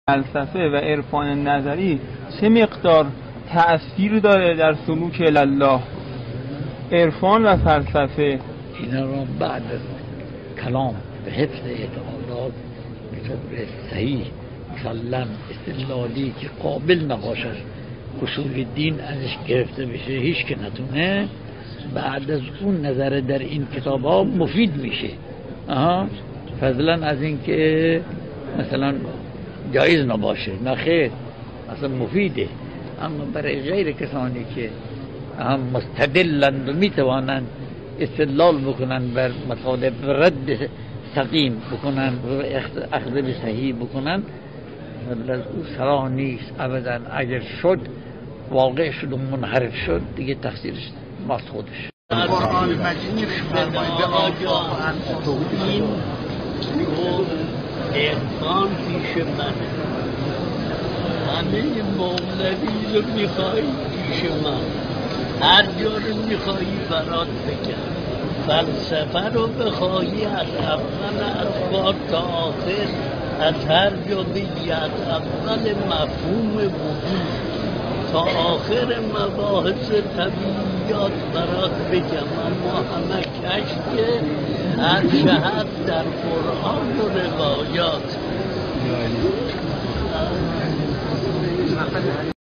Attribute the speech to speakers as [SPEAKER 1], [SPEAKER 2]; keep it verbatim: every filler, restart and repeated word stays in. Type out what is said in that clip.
[SPEAKER 1] فلسفه و عرفان نظری چه مقدار تأثیر داره در سلوک الله؟ عرفان و فلسفه
[SPEAKER 2] اینا رو بعد از کلام به حفظ اعتقادات به طور صحیح مسلم استدلالی که قابل نباشد اصول دین ازش گرفته بشه هیچ که نتونه، بعد از اون نظر در این کتاب ها مفید میشه. آها فضلا از این که مثلا جایز نباشه، نه خیر، اصلا مفیده. اما برای غیر کسانی که هم مستدلند و میتوانند استدلال بکنن بر مطالب رد سقیم بکنن و اخذ به صحیح بکنن، قبل از او سرا نیست ابدا. اگر شد واقع شد و منحرف شد دیگه تفسیرش ماست خودش.
[SPEAKER 3] قرآن مجید فرمایده آقا این احسان پیش منه، همه مولدی رو میخوایی پیش من، هر جا رو میخوایی برات بگم. فلسفه رو بخوایی از اول اخبار تا آخر، از هر جا بگی، از اول مفهوم وجود تا آخر مباحث طبیعیات برات بگم. اما همه کشف هر جهت در قرآن و روایات.